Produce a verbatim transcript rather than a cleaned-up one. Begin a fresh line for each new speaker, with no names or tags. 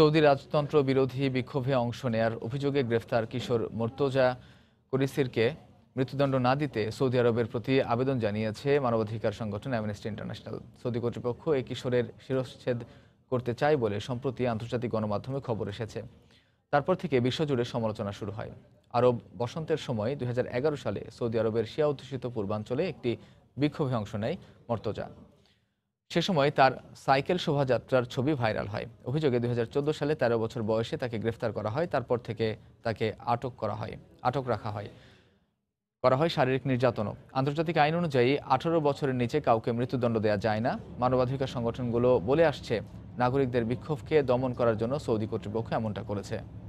Saudi রাজতন্ত্র বিরোধী বিক্ষোভে অংশ নেয়ার অভিযোগে গ্রেফতার কিশোর মোর্তজা কুরিসিরকে মৃত্যুদণ্ড না দিতে সৌদি আরবের প্রতি আবেদন জানিয়েছে মানবাধিকার সংগঠন অ্যামনেস্টি ইন্টারন্যাশনাল। সৌদি কর্তৃপক্ষ এই কিশোরের শিরশ্ছেদ করতে চায় বলে সম্প্রতি আন্তর্জাতিক গণমাধ্যমে খবর এসেছে। তারপর থেকে বিশ্বজুড়ে সমালোচনা শুরু হয়। আরব বসন্তের সময় দুই হাজার এগারো সালে সৌদি আরবের শিয়া অধ্যুষিত পূর্বাঞ্চলে একটি বিক্ষোভে অংশ নেয় মর্তজা। সে সময় তার সাইকেল শোভাযাত্রার ছবি ভাইরাল হয়। অভিযোগে দুই হাজার চোদ্দো সালে তেরো বছর বয়সে তাকে গ্রেফতার করা হয়। তারপর থেকে তাকে আটক করা হয় আটক রাখা হয় করা হয় শারীরিক নির্যাতনও। আন্তর্জাতিক আইন অনুযায়ী আঠারো বছরের নিচে কাউকে মৃত্যুদণ্ড দেওয়া যায় না। মানবাধিকার সংগঠনগুলো বলে আসছে, নাগরিকদের বিক্ষোভকে দমন করার জন্য সৌদি কর্তৃপক্ষ এমনটা করেছে।